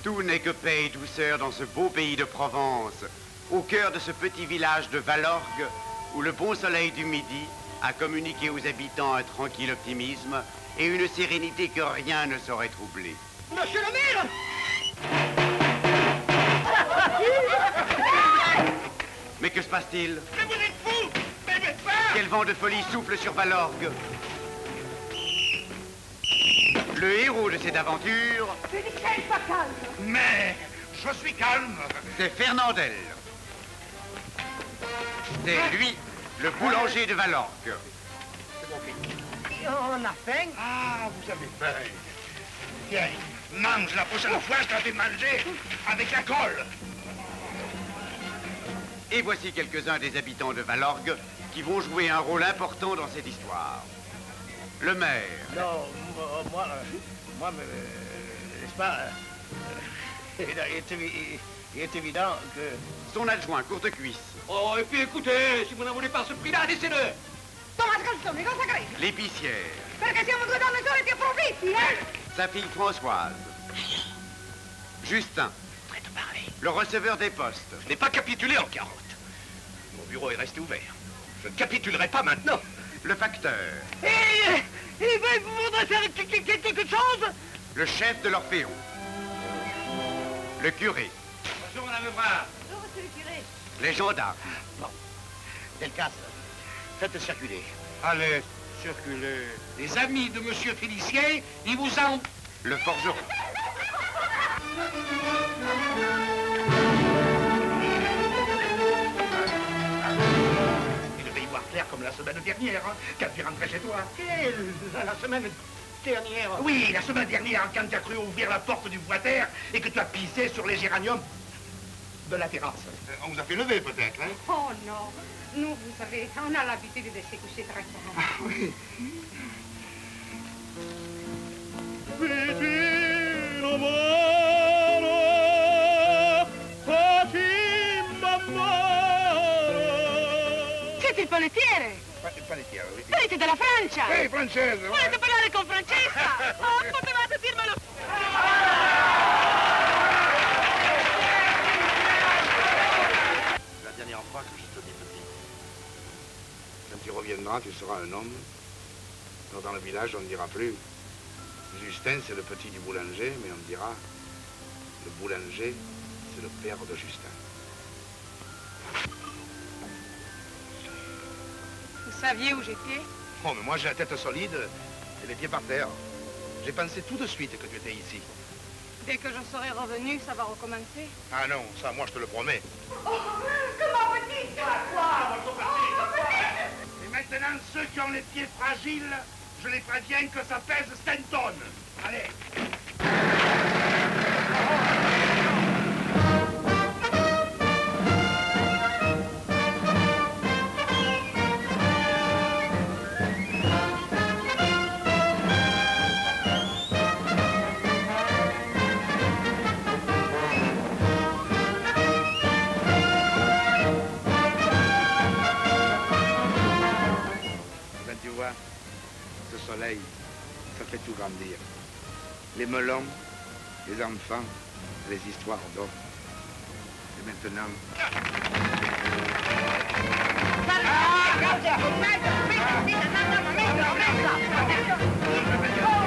Tout n'est que paix et douceur dans ce beau pays de Provence, au cœur de ce petit village de Valorgue, où le bon soleil du midi a communiqué aux habitants un tranquille optimisme et une sérénité que rien ne saurait troubler. Monsieur le maire! Mais que se passe-t-il? Mais vous êtes fou! Mais pas! Quel vent de folie souffle sur Valorgue? Le héros de cette aventure... Félicien, pas calme. Mais je suis calme. C'est Fernandel. C'est lui, le boulanger de Valorgue. C'est mon fils. On a faim. Ah, vous avez faim. Tiens, mange la prochaine fois, je t'en fais manger avec la colle. Et voici quelques-uns des habitants de Valorgue qui vont jouer un rôle important dans cette histoire. Le maire. Non, moi, n'est-ce pas, il est évident que... Son adjoint, Courtecuisse. Oh, et puis écoutez, si vous n'en voulez pas ce prix-là, laissez-le. Thomas Calzone, cosa credi? L'épicière. Perché siamo due donne sole che approfitti, Sa fille Françoise. Justin. Prêt à parler. Le receveur des postes. Je n'ai pas capitulé en 40. Mon bureau est resté ouvert. Je ne capitulerai pas maintenant. Le facteur. Il voudrait faire quelque chose? Le chef de l'Orphéon. Le curé. Bonjour, madame Lebrun. Bonjour, monsieur le curé. Les gendarmes. Bon, Delcasse, faites circuler. Allez, circulez. Les amis de monsieur Félicien, ils vous ont... Le forgeron. Il devait y voir clair comme la semaine dernière, hein, quand tu rentrais chez toi. La semaine dernière... Oui, la semaine dernière, quand tu as cru ouvrir la porte du voie-terre et que tu as pissé sur les géraniums de la terrasse. On vous a fait lever, peut-être, hein? Oh non, nous, vous savez, on a l'habitude de se coucher très tard. Ah oui. Vicino mare, Siete il panettiere? Il panettiere, oui. Venite dalla Francia! Ehi, francese! Volete parlare con Francesca? Oh, potevate dirmelo! La dernière fois que je te dis petit. Quand tu reviendras, tu seras un homme. Alors dans le village, on ne dira plus Justin, c'est le petit du boulanger, mais on dira le boulanger, c'est le père de Justin. Vous saviez où j'étais? Oh, mais moi j'ai la tête solide et les pieds par terre. J'ai pensé tout de suite que tu étais ici. Dès que je serai revenu, ça va recommencer. Ah non, ça, moi je te le promets. Oh, comment petit! Et maintenant, ceux qui ont les pieds fragiles, je les préviens que ça pèse 5 tonnes. Allez. Ben, tu vois, ce soleil, ça fait tout grandir. Les melons, les enfants, les histoires d'or. Et maintenant... Ah,